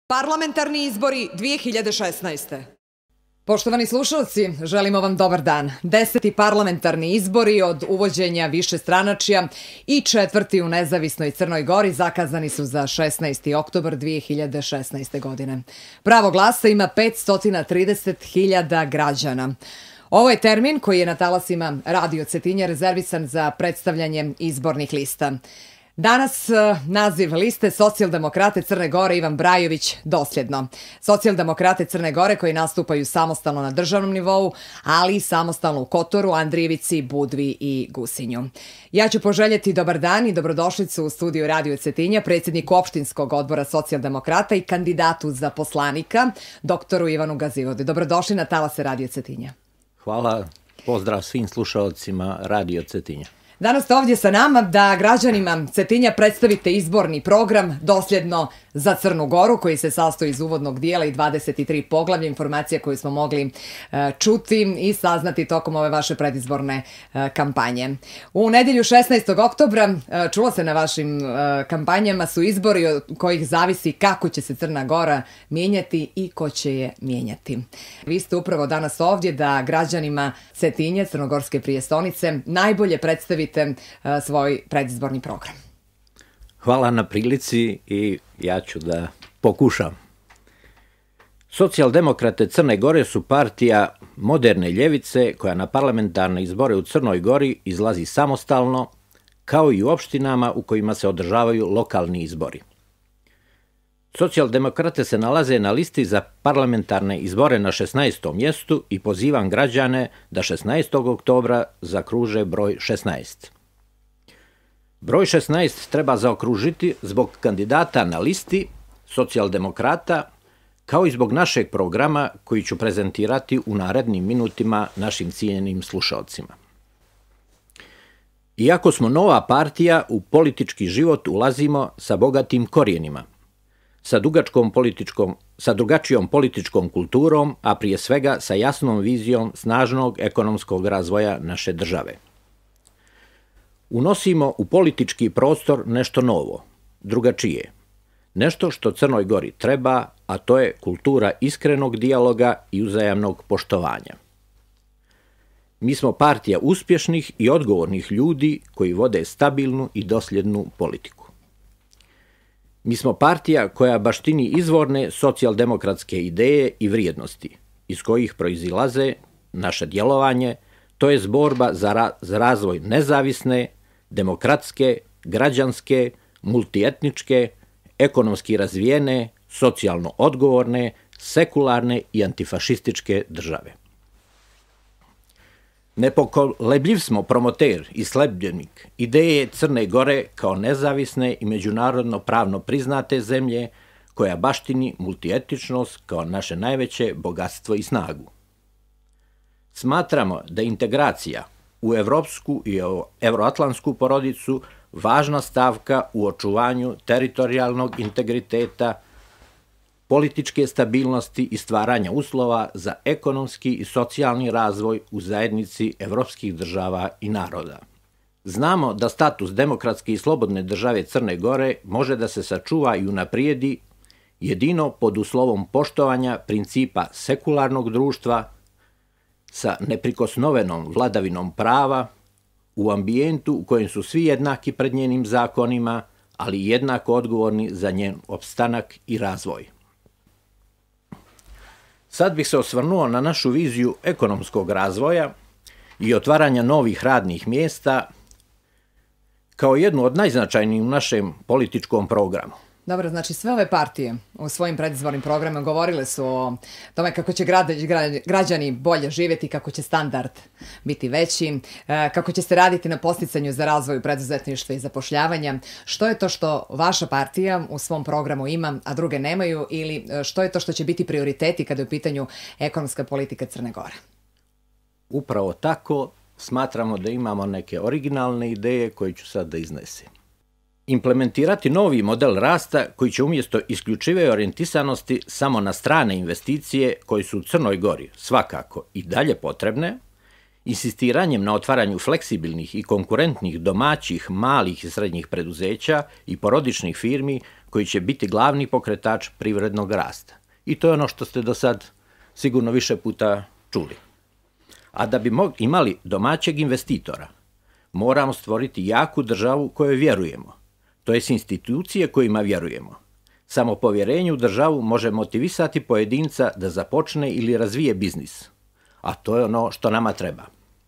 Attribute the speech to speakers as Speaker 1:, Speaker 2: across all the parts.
Speaker 1: Parlamentarni izbori 2016. Poštovani slušalci, želimo vam dobar dan. 10. parlamentarni izbori od uvođenja višestranačja i 4. u nezavisnoj Crnoj Gori zakazani su za 16. oktobar 2016. godine. Pravo glasa ima 530.000 građana. Ovo je termin koji je na talasima Radio Cetinja rezervisan za predstavljanje izbornih lista. Danas naziv liste Socijaldemokrate Crne Gore Ivan Brajović dosljedno. Socijaldemokrate Crne Gore koji nastupaju samostalno na državnom nivou, ali i samostalno u Kotoru, Andrijevici, Budvi i Gusinju. Ja ću poželjeti dobar dan i dobrodošlicu u studiju Radio Cetinja predsjedniku opštinskog odbora Socijaldemokrata i kandidatu za poslanika, doktoru Ivanu Gazivodi. Dobrodošli na talase Radio Cetinja.
Speaker 2: Hvala, pozdrav svim slušalcima Radio Cetinja.
Speaker 1: Danas ste ovdje sa nama da građanima Cetinja predstavite izborni program dosljedno za Crnu Goru koji se sastoji iz uvodnog dijela i 23 poglavlja, informacija koju smo mogli čuti i saznati tokom ove vaše predizborne kampanje. U nedjelju 16. oktobra čulo se na vašim kampanjama su izbori od kojih zavisi kako će se Crna Gora mijenjati i ko će je mijenjati. Vi ste upravo danas ovdje da građanima Cetinja, Crnogorske prijestolnice, najbolje predstavite svoj predizborni program.
Speaker 2: Hvala na prilici i ja ću da pokušam. Socijaldemokrate Crne Gore su partija moderne ljevice koja na parlamentarne izbore u Crnoj Gori izlazi samostalno, kao i u opštinama u kojima se održavaju lokalni izbori. Socijaldemokrate se nalaze na listi za parlamentarne izbore na 16. mjestu i pozivam građane da 16. oktobra zakruže broj 16. Broj 16 treba zaokružiti zbog kandidata na listi Socijaldemokrata, kao i zbog našeg programa koji ću prezentirati u narednim minutima našim cijenjenim slušalcima. Iako smo partija, u politički život ulazimo sa bogatim korijenima, sa drugačijom političkom kulturom, a prije svega sa jasnom vizijom snažnog ekonomskog razvoja naše države. Unosimo u politički prostor nešto novo, drugačije, nešto što Crnoj Gori treba, a to je kultura iskrenog dijaloga i uzajamnog poštovanja. Mi smo partija uspješnih i odgovornih ljudi koji vode stabilnu i dosljednu politiku. Mi smo partija koja baštini izvorne socijaldemokratske ideje i vrijednosti, iz kojih proizilaze naše djelovanje, to je borba za razvoj nezavisne, demokratske, građanske, multietničke, ekonomski razvijene, socijalno odgovorne, sekularne i antifašističke države. Nepokolebljiv smo promoter i sledbenik ideje Crne Gore kao nezavisne i međunarodno pravno priznate zemlje koja baštini multietničnost kao naše najveće bogatstvo i snagu. Smatramo da integracija u evropsku i evroatlantsku porodicu važna stavka u očuvanju teritorijalnog integriteta, političke stabilnosti i stvaranja uslova za ekonomski i socijalni razvoj u zajednici evropskih država i naroda. Znamo da status demokratske i slobodne države Crne Gore može da se sačuva i unaprijedi jedino pod uslovom poštovanja principa sekularnog društva sa neprikosnovenom vladavinom prava u ambijentu u kojem su svi jednaki pred njenim zakonima, ali jednako odgovorni za njen opstanak i razvoj. Sad bih se osvrnuo na našu viziju ekonomskog razvoja i otvaranja novih radnih mjesta kao jednu od najznačajnijih u našem političkom programu.
Speaker 1: Dobro, znači sve ove partije u svojim predizbornim programima govorile su o tome kako će građani bolje živjeti, kako će standard biti veći, kako će se raditi na posticanju za razvoj preduzetništva i zapošljavanja. Što je to što vaša partija u svom programu ima, a druge nemaju, ili što je to što će biti prioriteti kada je u pitanju ekonomska politika Crne Gore?
Speaker 2: Upravo tako smatramo da imamo neke originalne ideje koje ću sad da iznesem. Implementirati novi model rasta koji će umjesto isključive orijentisanosti samo na strane investicije koje su u Crnoj Gori svakako i dalje potrebne, insistiranjem na otvaranju fleksibilnih i konkurentnih domaćih, malih i srednjih preduzeća i porodičnih firmi koji će biti glavni pokretač privrednog rasta. I to je ono što ste do sad sigurno više puta čuli. A da bi imali domaćeg investitora, moramo stvoriti jaku državu kojoj vjerujemo, to jest institucije kojima vjerujemo. Samo povjerenje u državu može motivisati pojedinca da započne ili razvije biznis, a to je ono što nama treba.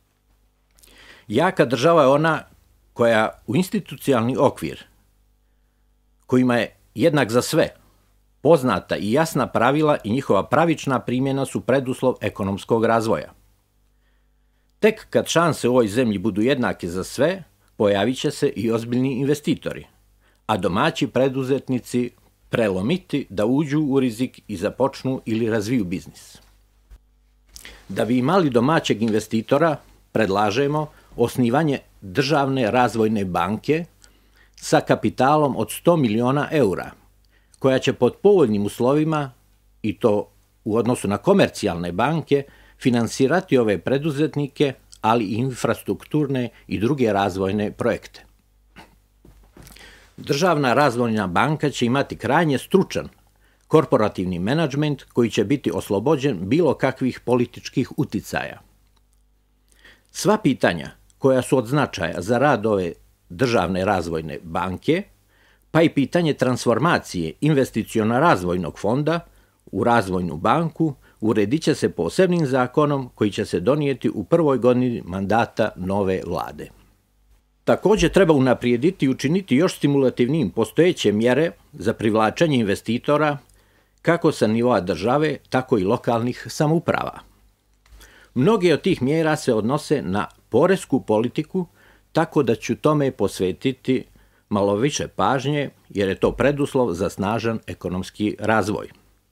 Speaker 2: Jaka država je ona koja u institucionalni okvir, kojima je jednak za sve, poznata i jasna pravila i njihova pravična primjena su preduslov ekonomskog razvoja. Tek kad šanse u ovoj zemlji budu jednake za sve, pojavit će se i ozbiljni investitori, a domaći preduzetnici prelomiti da uđu u rizik i započnu ili razviju biznis. Da bi imali domaćeg investitora, predlažemo osnivanje državne razvojne banke sa kapitalom od 100 miliona eura, koja će pod povoljnim uslovima, i to u odnosu na komercijalne banke, finansirati ove preduzetnike, ali i infrastrukturne i druge razvojne projekte. Državna razvojna banka će imati krajnje stručan korporativni menadžment koji će biti oslobođen bilo kakvih političkih uticaja. Sva pitanja koja su od značaja za rad ove državne razvojne banke, pa i pitanje transformacije investiciono-razvojnog fonda u razvojnu banku, uredit će se posebnim zakonom koji će se donijeti u prvoj godini mandata nove vlade. Također treba unaprijediti i učiniti još stimulativnijim postojeće mjere za privlačenje investitora kako sa nivoa države, tako i lokalnih samouprava. Mnoge od tih mjera se odnose na poresku politiku, tako da ću tome posvetiti malo više pažnje, jer je to preduslov za snažan ekonomski razvoj.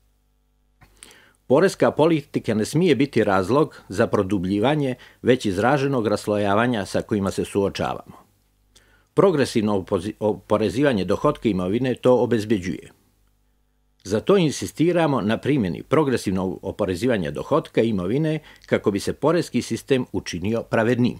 Speaker 2: Poreska politika ne smije biti razlog za produbljivanje već izraženog raslojavanja sa kojima se suočavamo. Progresivno oporezivanje dohotka imovine to obezbeđuje. Zato insistiramo na primjeni progresivnog oporezivanja dohotka i imovine kako bi se poreski sistem učinio pravednijim.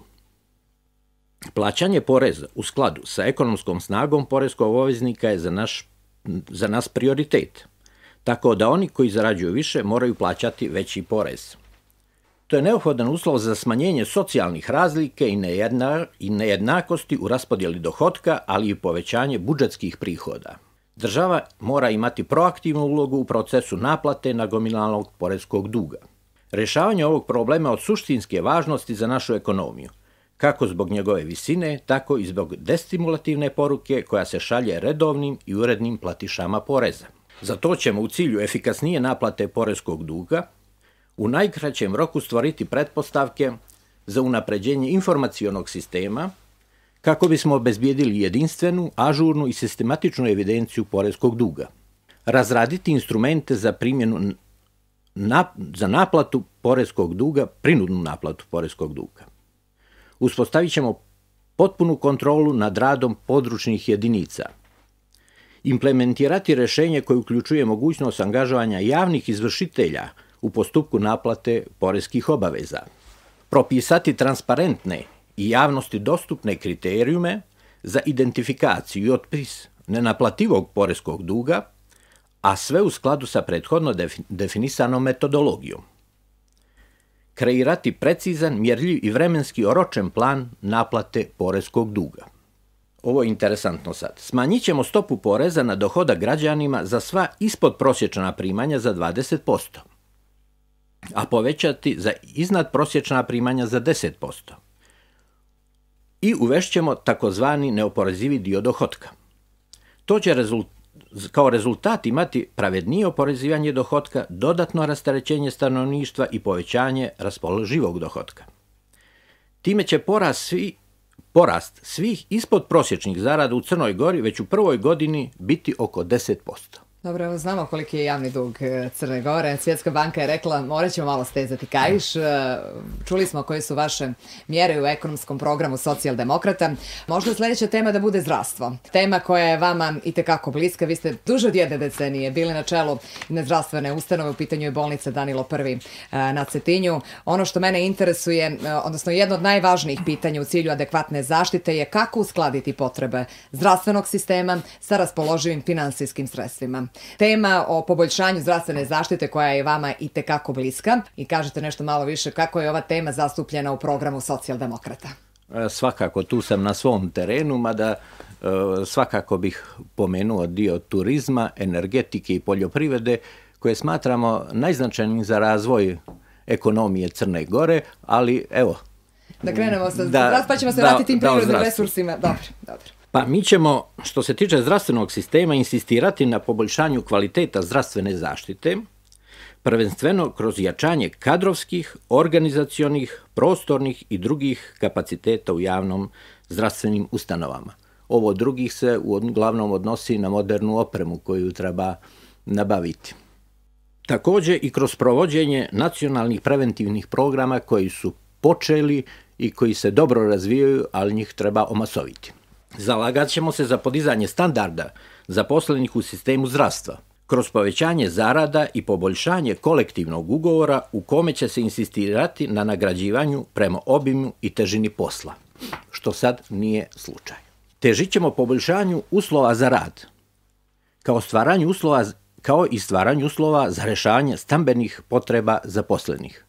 Speaker 2: Plaćanje poreza u skladu sa ekonomskom snagom poreskog obveznika je za nas prioritet, tako da oni koji zarađuju više moraju plaćati veći porez. To je neophodan uslov za smanjenje socijalnih razlika i nejednakosti u raspodjeli dohotka, ali i povećanje budžetskih prihoda. Država mora imati proaktivnu ulogu u procesu naplate nagomilanog poreskog duga. Rješavanje ovog problema od suštinske važnosti za našu ekonomiju, kako zbog njegove visine, tako i zbog destimulativne poruke koja se šalje redovnim i urednim platišama poreza. Za to ćemo u cilju efikasnije naplate poreskog duga u najkraćem roku stvoriti pretpostavke za unapređenje informacionog sistema kako bismo obezbijedili jedinstvenu, ažurnu i sistematičnu evidenciju poreskog duga. Razraditi instrumente za primjenu za naplatu poreskog duga, prinudnu naplatu poreskog duga. Uspostavit ćemo potpunu kontrolu nad radom područnih jedinica. Implementirati rješenje koje uključuje mogućnost angažovanja javnih izvršitelja u postupku naplate poreskih obaveza. Propisati transparentne i javnosti dostupne kriterijume za identifikaciju i otpis nenaplativog poreskog duga, a sve u skladu sa prethodno definisanom metodologijom. Kreirati precizan, mjerljiv i vremenski oročen plan naplate poreskog duga. Ovo je interesantno sad. Smanjit ćemo stopu poreza na dohodak građanima za sva ispodprosječna primanja za 20%, a povećati za iznadprosječna primanja za 10%. I uvešćemo takozvani neoporezivi dio dohotka. To će kao rezultat imati pravednije oporezivanje dohotka, dodatno rasterećenje stanovništva i povećanje raspoloživog dohotka. Time će porast svih ispodprosječnih zarada u Crnoj Gori već u prvoj godini biti oko 10%.
Speaker 1: Dobro, evo znamo koliki je javni dug Crne Gore. Svjetska banka je rekla morat ćemo malo stezati kaiš. Čuli smo koje su vaše mjere u ekonomskom programu socijaldemokrata. Možda sljedeća tema da bude zdravstvo. Tema koja je vama itekako bliska. Vi ste duže od 1 decenije bili na čelu jedne zdravstvene ustanove. U pitanju je bolnica Danilo I na Cetinju. Ono što mene interesuje, odnosno jedno od najvažnijih pitanja u cilju adekvatne zaštite je kako uskladiti potrebe zdravstvenog sistema sa raspoloživim finansijskim sredstvima. Tema o poboljšanju zdravstvene zaštite koja je vama itekako bliska i kažete nešto malo više kako je ova tema zastupljena u programu socijaldemokrata.
Speaker 2: Svakako tu sam na svom terenu, mada svakako bih pomenuo dio turizma, energetike i poljoprivrede koje smatramo najznačajnijim za razvoj ekonomije Crne Gore, ali evo...
Speaker 1: Da krenemo sa zdravstvom, pa ćemo se vratiti tim prirodnim resursima. Dobro.
Speaker 2: Pa mi ćemo, što se tiče zdravstvenog sistema, insistirati na poboljšanju kvaliteta zdravstvene zaštite, prvenstveno kroz jačanje kadrovskih, organizacionih, prostornih i drugih kapaciteta u javnom zdravstvenim ustanovama. Ovo drugih se uglavnom odnosi na modernu opremu koju treba nabaviti. Također i kroz provođenje nacionalnih preventivnih programa koji su počeli i koji se dobro razvijaju, ali njih treba omasoviti. Zalagat ćemo se za podizanje standarda zaposlenih u sistemu zdravstva, kroz povećanje zarada i poboljšanje kolektivnog ugovora u kome će se insistirati na nagrađivanju prema obimu i težini posla, što sad nije slučaj. Težit ćemo poboljšanju uslova za rad, kao i stvaranju uslova za rješavanje stambenih potreba zaposlenih.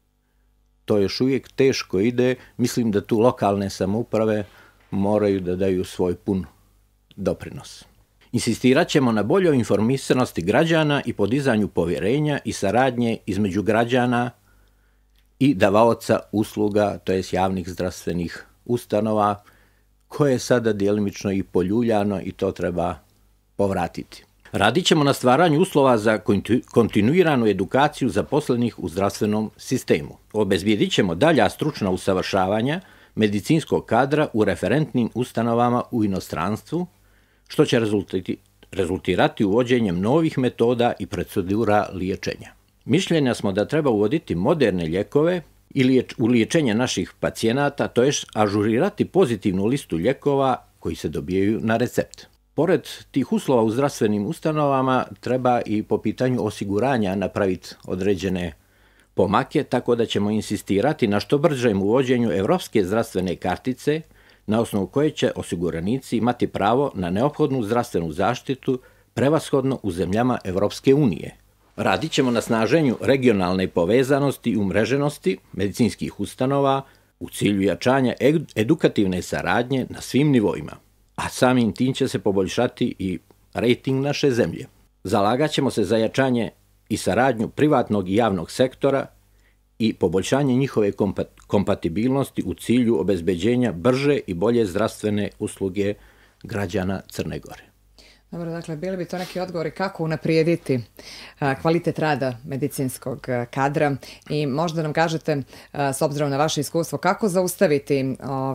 Speaker 2: To još uvijek teško ide, mislim da tu lokalne samouprave moraju da daju svoj pun doprinos. Insistirat ćemo na boljoj informisanosti građana i podizanju povjerenja i saradnje između građana i davaoca usluga, to jest javnih zdravstvenih ustanova, koje je sada djelimično i poljuljano i to treba povratiti. Radit ćemo na stvaranju uslova za kontinuiranu edukaciju zaposlenih u zdravstvenom sistemu. Obezbijedit ćemo dalja stručna usavršavanja medicinskog kadra u referentnim ustanovama u inostranstvu, što će rezultirati uvođenjem novih metoda i procedura liječenja. Mišljenja smo da treba uvoditi moderne lijekove u liječenje naših pacijenata, to je ažurirati pozitivnu listu lijekova koji se dobijaju na recept. Pored tih uslova u zdravstvenim ustanovama treba i po pitanju osiguranja napraviti određene pomake, tako da ćemo insistirati na što bržem uvođenju europske zdravstvene kartice, na osnovu koje će osiguranici imati pravo na neophodnu zdravstvenu zaštitu prevashodno u zemljama Europske unije. Radit ćemo na snaženju regionalne povezanosti i umreženosti medicinskih ustanova u cilju jačanja edukativne saradnje na svim nivoima, a samim tim će se poboljšati i rejting naše zemlje. Zalagat ćemo se za jačanje i saradnju privatnog i javnog sektora i poboljšanje njihove kompatibilnosti u cilju obezbeđenja brže i bolje zdravstvene usluge građana Crne Gore.
Speaker 1: Dobro, dakle, bili bi to neki odgovori kako unaprijediti kvalitet rada medicinskog kadra i možda nam kažete, s obzirom na vaše iskustvo, kako zaustaviti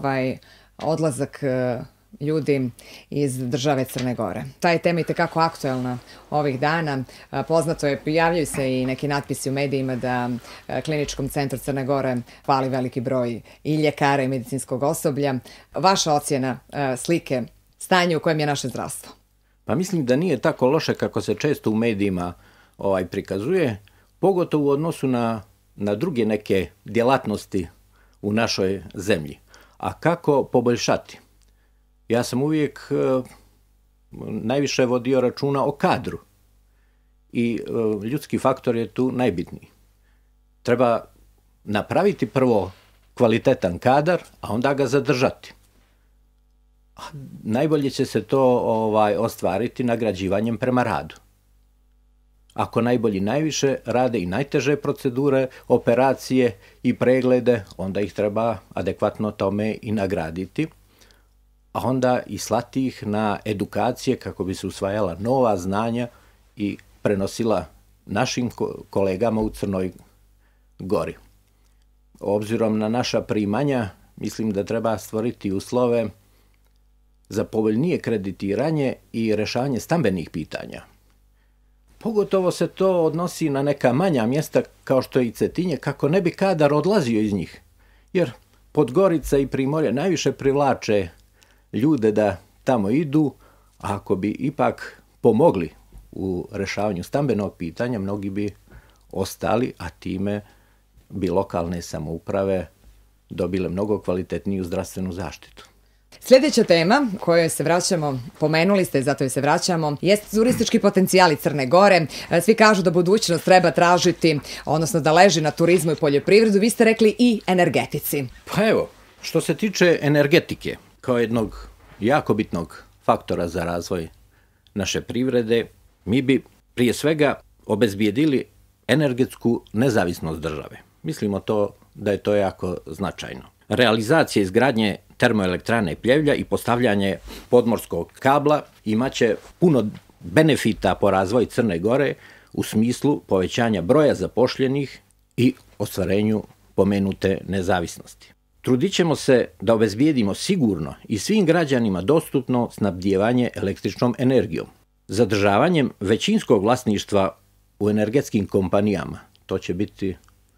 Speaker 1: odlazak ljudi iz države Crne Gore. Ta je tema itekako aktuelna ovih dana. Poznato je, javljaju se i neki natpisi u medijima da Kliničkom centru Crne Gore fali veliki broj i ljekara i medicinskog osoblja. Vaša ocjena slike stanja u kojem je naše zdravstvo?
Speaker 2: Pa mislim da nije tako loše kako se često u medijima prikazuje, pogotovo u odnosu na druge neke djelatnosti u našoj zemlji. A kako poboljšati? Ja sam uvijek najviše vodio računa o kadru i ljudski faktor je tu najbitniji. Treba napraviti prvo kvalitetan kadar, a onda ga zadržati. Najbolje će se to ostvariti nagrađivanjem prema radu. Ako najbolji najviše rade i najteže procedure, operacije i preglede, onda ih treba adekvatno tome i nagraditi, a onda i slati ih na edukacije kako bi se usvajala nova znanja i prenosila našim kolegama u Crnoj Gori. Obzirom na naša primanja, mislim da treba stvoriti uslove za povoljnije kreditiranje i rješavanje stambenih pitanja. Pogotovo se to odnosi na neka manja mjesta kao što je i Cetinje, kako ne bi kadar odlazio iz njih. Jer Podgorica i Primorje najviše privlače ljude da tamo idu, a ako bi ipak pomogli u rešavanju stambenog pitanja, mnogi bi ostali, a time bi lokalne samouprave dobile mnogo kvalitetniju zdravstvenu zaštitu.
Speaker 1: Sljedeća tema kojoj se vraćamo, pomenuli ste, zato joj se vraćamo, jest turistički potencijali Crne Gore. Svi kažu da budućnost treba tražiti, odnosno da leži na turizmu i poljoprivredu. Vi ste rekli i energetici.
Speaker 2: Pa evo, što se tiče energetike, kao jednog jako bitnog faktora za razvoj naše privrede, mi bi prije svega obezbijedili energetsku nezavisnost države. Mislimo da je to jako značajno. Realizacija izgradnje termoelektrane Pljevlja i postavljanje podmorskog kabla imaće puno benefita po razvoju Crne Gore u smislu povećanja broja zapošljenih i ostvarenju pomenute nezavisnosti. Trudit ćemo se da obezbijedimo sigurno i svim građanima dostupno snabdijevanje električnom energijom. Zadržavanjem većinskog vlasništva u energetskim kompanijama, to će biti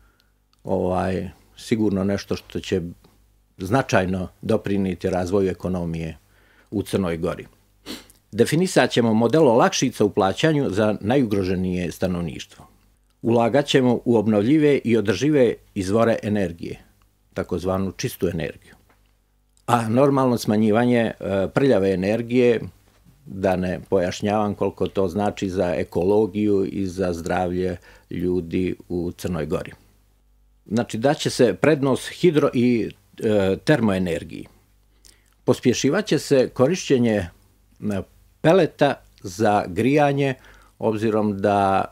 Speaker 2: sigurno nešto što će značajno doprinijeti razvoju ekonomije u Crnoj Gori. Definisat ćemo model olakšica u plaćanju za najugroženije stanovništvo. Ulagat ćemo u obnovljive i održive izvore energije, takozvanu čistu energiju. A normalno smanjivanje prljave energije, da ne pojašnjavam koliko to znači za ekologiju i za zdravlje ljudi u Crnoj Gori. Znači, daće se prednost hidro i termoenergiji. Pospješivat će se korišćenje peleta za grijanje, obzirom da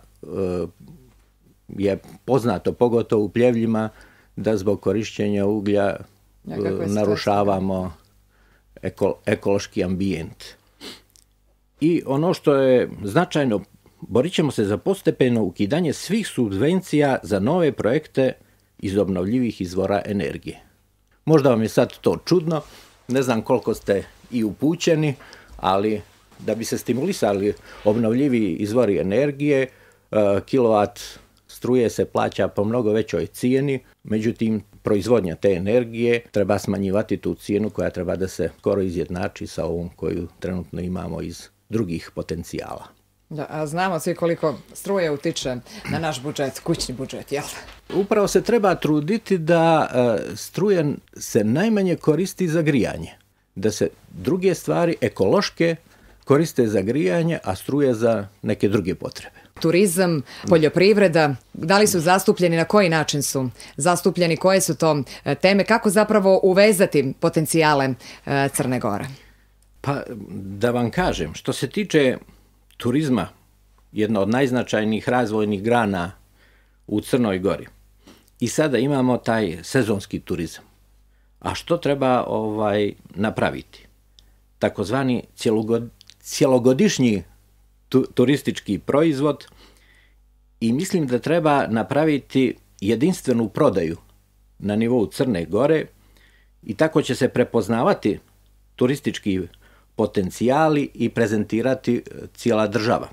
Speaker 2: je poznato, pogotovo u Pljevljima, da zbog korišćenja uglja narušavamo ekološki ambijent. I ono što je značajno, borit ćemo se za postepeno ukidanje svih subvencija za nove projekte iz obnovljivih izvora energije. Možda vam je sad to čudno, ne znam koliko ste i upućeni, ali da bi se stimulisali obnovljivi izvori energije, kilovat struje se plaća po mnogo većoj cijeni, međutim proizvodnja te energije treba smanjivati tu cijenu koja treba da se skoro izjednači sa ovom koju trenutno imamo iz drugih potencijala.
Speaker 1: Da, a znamo svi koliko struje utiče na naš budžet, kućni budžet, jel?
Speaker 2: Upravo se treba truditi da struje se najmanje koristi za grijanje, da se druge stvari ekološke koriste za grijanje, a struje za neke druge potrebe.
Speaker 1: Turizam, poljoprivreda, da li su zastupljeni, na koji način su zastupljeni, koje su to teme, kako zapravo uvezati potencijale Crne Gore?
Speaker 2: Pa da vam kažem, što se tiče turizma, jedna od najznačajnijih razvojnih grana u Crnoj Gori. I sada imamo taj sezonski turizam. A što treba napraviti? Takozvani cjelogodišnji turistički proizvod, i mislim da treba napraviti jedinstvenu prodaju na nivou Crne Gore i tako će se prepoznavati turistički potencijali i prezentirati cijela država.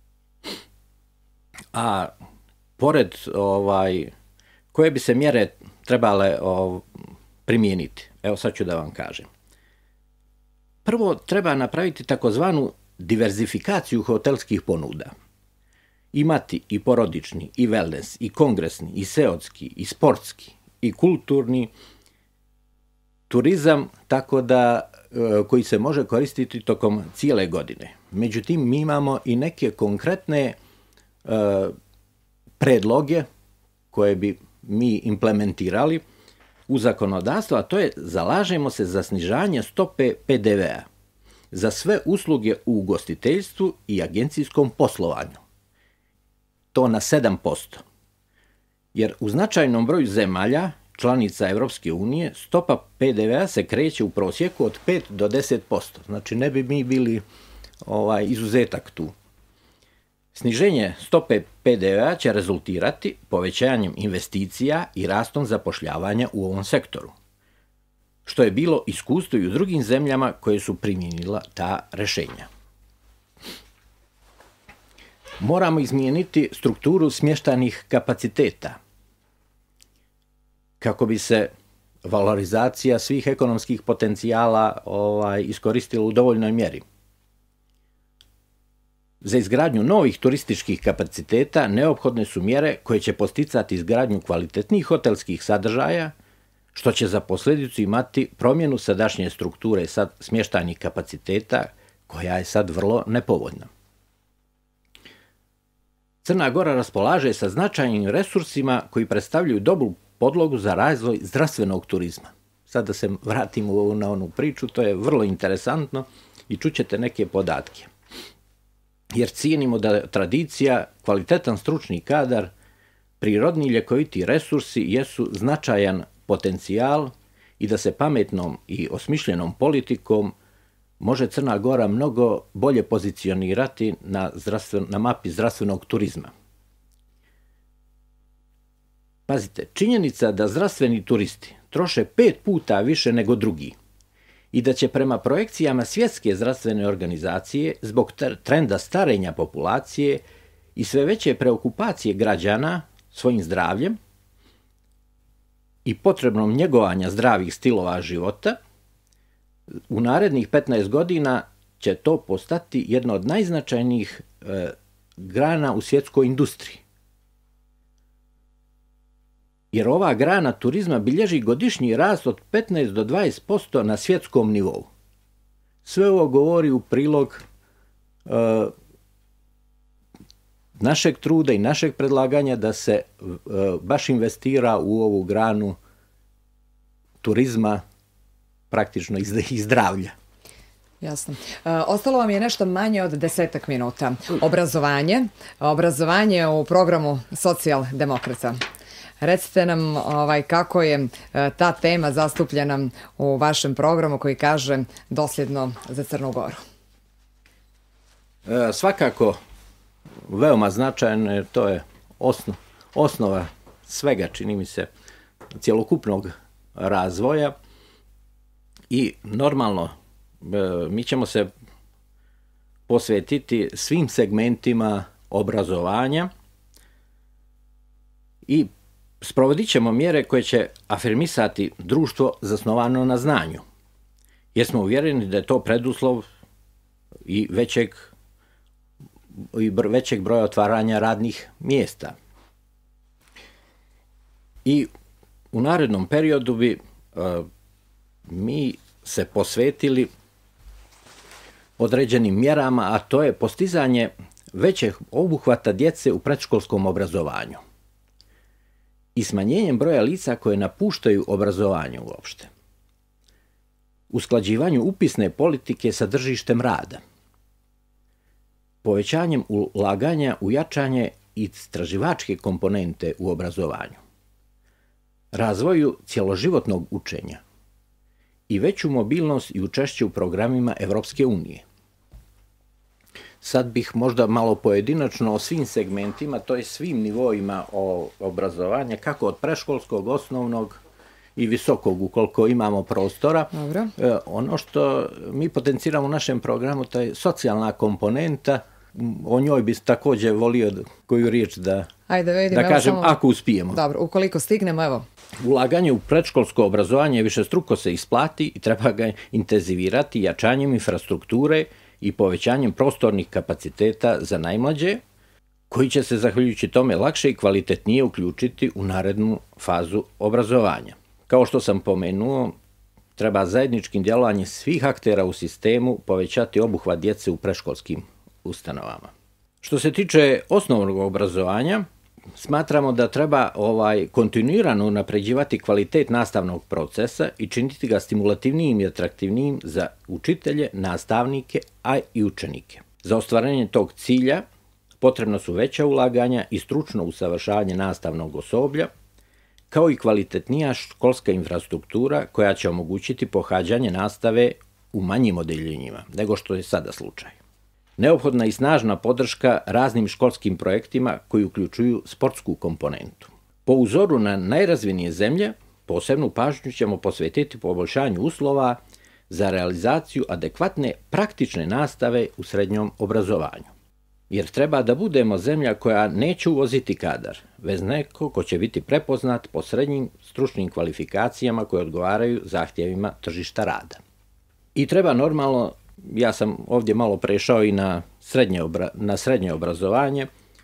Speaker 2: A pored koje bi se mjere trebale primijeniti? Evo sad ću da vam kažem. Prvo treba napraviti takozvanu diverzifikaciju hotelskih ponuda. Imati i porodični, i wellness, i kongresni, i seotski, i sportski, i kulturni turizam, tako da koji se može koristiti tokom cijele godine. Međutim, mi imamo i neke konkretne predloge koje bi mi implementirali u zakonodavstvo, a to je zalažemo se za snižanje stope PDV-a za sve usluge u ugostiteljstvu i agencijskom poslovanju. To na 7%. Jer u značajnom broju zemalja članica Evropske unije stopa PDV-a se kreće u prosjeku od 5 do 10%. Znači ne bi mi bili izuzetak tu. Sniženje stope PDV-a će rezultirati povećanjem investicija i rastom zapošljavanja u ovom sektoru, što je bilo iskustvo i u drugim zemljama koje su primijenila ta rešenja. Moramo izmijeniti strukturu smještajnih kapaciteta kako bi se valorizacija svih ekonomskih potencijala iskoristila u dovoljnoj mjeri. Za izgradnju novih turističkih kapaciteta neophodne su mjere koje će posticati izgradnju kvalitetnih hotelskih sadržaja, što će za posljedicu imati promjenu sadašnje strukture smještajnih kapaciteta, koja je sad vrlo nepovoljna. Crna Gora raspolaže sa značajnim resursima koji predstavljaju dobru podlogu za razvoj zdravstvenog turizma. Sad da se vratimo na onu priču, to je vrlo interesantno i čućete neke podatke. Jer cijenimo da tradicija, kvalitetan stručni kadar, prirodni ljekoviti resursi jesu značajan potencijal i da se pametnom i osmišljenom politikom može Crna Gora mnogo bolje pozicionirati na mapi zdravstvenog turizma. Pazite, činjenica da zdravstveni turisti troše 5 puta više nego drugi i da će prema projekcijama Svjetske zdravstvene organizacije zbog trenda starenja populacije i sve veće preokupacije građana svojim zdravljem i potrebnom njegovanja zdravih stilova života, u narednih 15 godina će to postati jedna od najznačajnijih grana u svjetskoj industriji. Jer ova grana turizma bilježi godišnji rast od 15 do 20% na svjetskom nivou. Sve ovo govori u prilog našeg truda i našeg predlaganja da se baš investira u ovu granu turizma, praktično i zdravlja.
Speaker 1: Jasno. Ostalo vam je nešto manje od 10 minuta. Obrazovanje u programu Socijaldemokrata. Recite nam kako je ta tema zastupljena u vašem programu koji kaže dosljedno za Crnu Goru.
Speaker 2: Svakako veoma značajno, to je osnova svega, čini mi se, cjelokupnog razvoja i normalno mi ćemo se posvetiti svim segmentima obrazovanja i sprovodit ćemo mjere koje će afirmisati društvo zasnovano na znanju, jer smo uvjereni da je to preduslov i većeg broja otvaranja radnih mjesta. I u narednom periodu bi mi se posvetili određenim mjerama, a to je postizanje većeg obuhvata djece u predškolskom obrazovanju i smanjenjem broja lica koje napuštaju obrazovanje uopšte. Usklađivanju upisne politike sa tržištem rada. Povećanjem ulaganja u jačanje istraživačke komponente u obrazovanju. Razvoju cjeloživotnog učenja i veću mobilnost i učešće u programima Evropske unije. Sad bih možda malo pojedinačno o svim segmentima, to je svim nivoima obrazovanja, kako od predškolskog, osnovnog i visokog, ukoliko imamo prostora.
Speaker 1: Dobro.
Speaker 2: Ono što mi potenciramo u našem programu, to je socijalna komponenta, o njoj bi također volio koju riječ da kažem, ako uspijemo.
Speaker 1: Dobro, ukoliko stignemo, evo.
Speaker 2: Ulaganje u predškolsko obrazovanje višestruko se isplati i treba ga intenzivirati jačanjem infrastrukture i povećanjem prostornih kapaciteta za najmlađe, koji će se, zahvaljujući tome, lakše i kvalitetnije uključiti u narednu fazu obrazovanja. Kao što sam pomenuo, treba zajedničkim djelovanjem svih aktera u sistemu povećati obuhvat djece u predškolskim ustanovama. Što se tiče osnovnog obrazovanja, smatramo da treba kontinuirano unapređivati kvalitet nastavnog procesa i činiti ga stimulativnijim i atraktivnijim za učitelje, nastavnike, a i učenike. Za ostvarenje tog cilja potrebno su veća ulaganja i stručno usavršavanje nastavnog osoblja, kao i kvalitetnija školska infrastruktura koja će omogućiti pohađanje nastave u manjim odeljenjima nego što je sada slučaj. Neophodna je i snažna podrška raznim školskim projektima koji uključuju sportsku komponentu. Po uzoru na najrazvijenije zemlje, posebnu pažnju ćemo posvetiti poboljšanju uslova za realizaciju adekvatne praktične nastave u srednjom obrazovanju. jer treba da budemo zemlja koja neće uvoziti kadar, već neko ko će biti prepoznat po srednjim stručnim kvalifikacijama koje odgovaraju zahtjevima tržišta rada. I treba normalno, ja sam ovdje malo prešao i na srednje obrazovanje,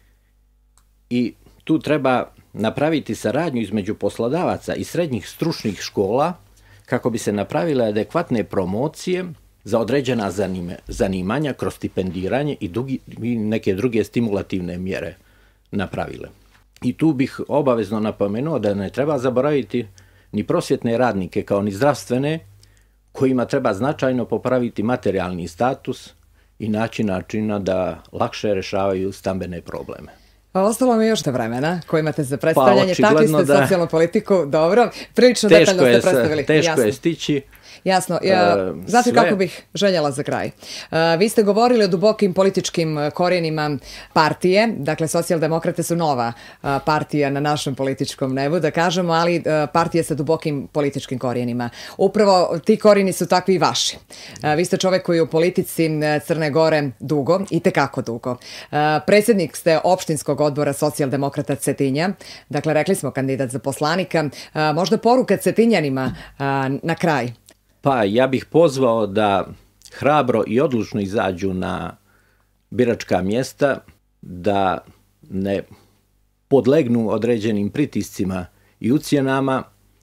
Speaker 2: i tu treba napraviti saradnju između poslodavaca i srednjih stručnih škola kako bi se napravile adekvatne promocije za određena zanimanja kroz stipendiranje i neke druge stimulativne mjere napravile. I tu bih obavezno napomenuo da ne treba zaboraviti ni prosvjetne radnike kao ni zdravstvene, kojima treba značajno popraviti materijalni status i načina da lakše rješavaju stambene probleme.
Speaker 1: Ostalo mi još da vremena koje imate za predstavljanje, takvi ste socijalnu politiku, dobro, prilično detaljno ste predstavili.
Speaker 2: Teško je stići.
Speaker 1: Jasno. Znate kako bih željela za kraj? Vi ste govorili o dubokim političkim korijenima partije, dakle socijaldemokrate su nova partija na našem političkom nebu, da kažemo, ali partija sa dubokim političkim korijenima. Upravo ti korijeni su takvi i vaši. Vi ste čovjek koji je u politici Crne Gore dugo, itekako dugo. Predsjednik ste opštinskog odbora socijaldemokrata Cetinja, dakle rekli smo kandidat za poslanika. Možda poruka Cetinjanima na kraj?
Speaker 2: Pa ja bih pozvao da hrabro i odlučno izađu na biračka mjesta, da ne podlegnu određenim pritiscima i ucjenama,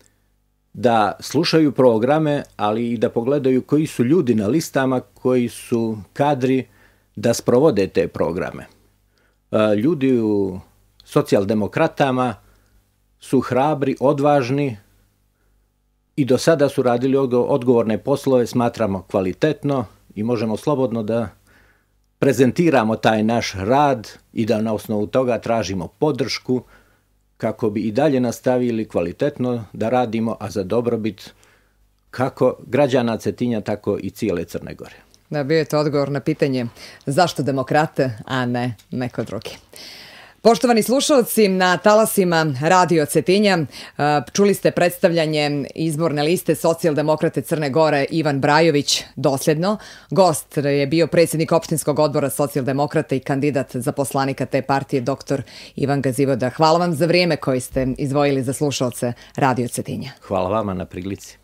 Speaker 2: da slušaju programe, ali i da pogledaju koji su ljudi na listama koji su kadri da sprovode te programe. Ljudi u socijaldemokratama su hrabri, odvažni, i do sada su radili odgovorne poslove, smatramo kvalitetno i možemo slobodno da prezentiramo taj naš rad i da na osnovu toga tražimo podršku kako bi i dalje nastavili kvalitetno da radimo, a za dobrobit kako građana Cetinja, tako i cijele Crne Gore.
Speaker 1: Da, bio je to odgovor na pitanje zašto demokrate, a ne neko drugi. Poštovani slušalci, na talasima Radio Cetinja čuli ste predstavljanje izborne liste Socijaldemokrate Crne Gore Ivan Brajović dosljedno. Gost je bio predsjednik opštinskog odbora Socijaldemokrata i kandidat za poslanika te partije dr. Ivan Gazivoda. Hvala vam za vrijeme koje ste izdvojili za slušalce Radio Cetinja.
Speaker 2: Hvala vama na prilici.